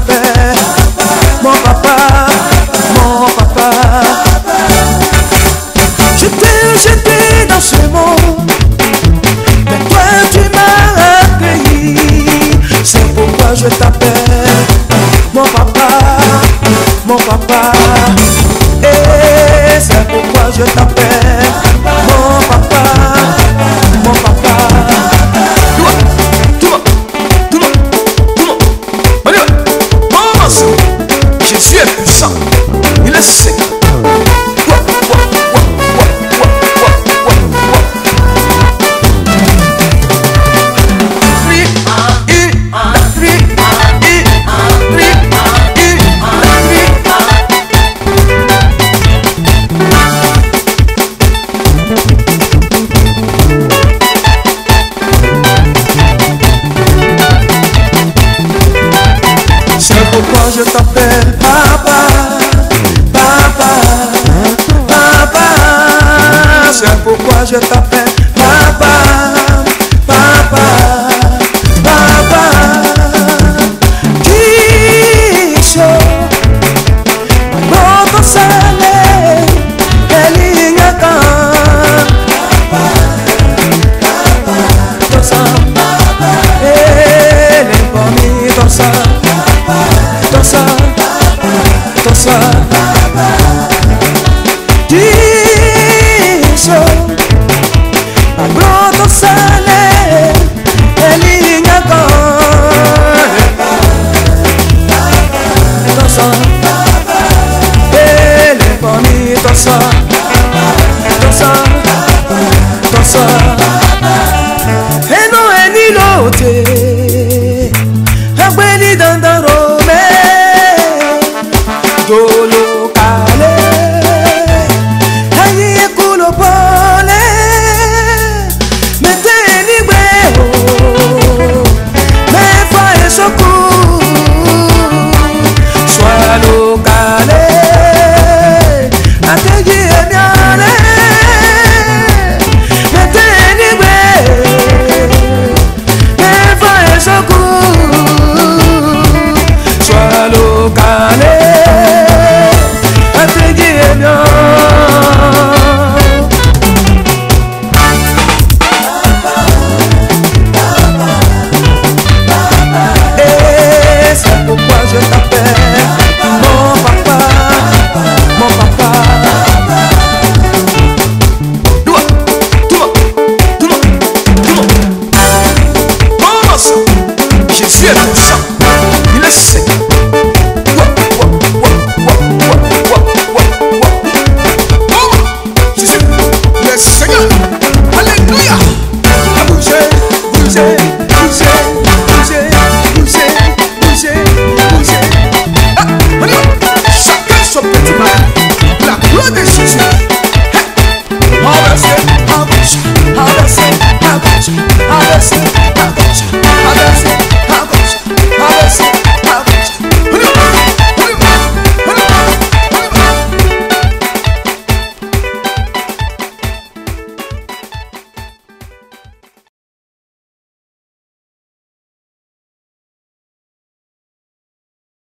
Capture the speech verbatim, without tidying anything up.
t'appelle mon papa, mon papa. Je t'ai jeté dans ce monde, mais toi tu m'as accueilli. C'est pourquoi je t'appelle mon papa, mon papa. Et c'est pourquoi je t'appelle mon papa, mon papa. Tout le monde, tout le monde, tout le monde, on y va. Commence. Jésus est puissant, il est sec. Je t'appelle papa, papa, papa. C'est pourquoi je t'appelle papa, papa, papa. Kisho, Boko Sale, Elinyaka, Tosa, Elekomi Tosa. Tosa, Tosa, Tisho, Broto Sale, Elinyaka, Tosa, Elekomi Tosa, Tosa, Tosa, Eno Enilote, Abueli Dandaro. Dolo kale, ayi kulo pole, mete anywhere, me fa esoku, swalo kale, ateji emiale, mete anywhere, me fa esoku, swalo kale. Et c'est pourquoi je t'appelle mon papa, mon papa. Tout le monde, tout le monde, tout le monde. Comment ça? Jésus est puissant, il est sec. Harvest, harvest, harvest, harvest.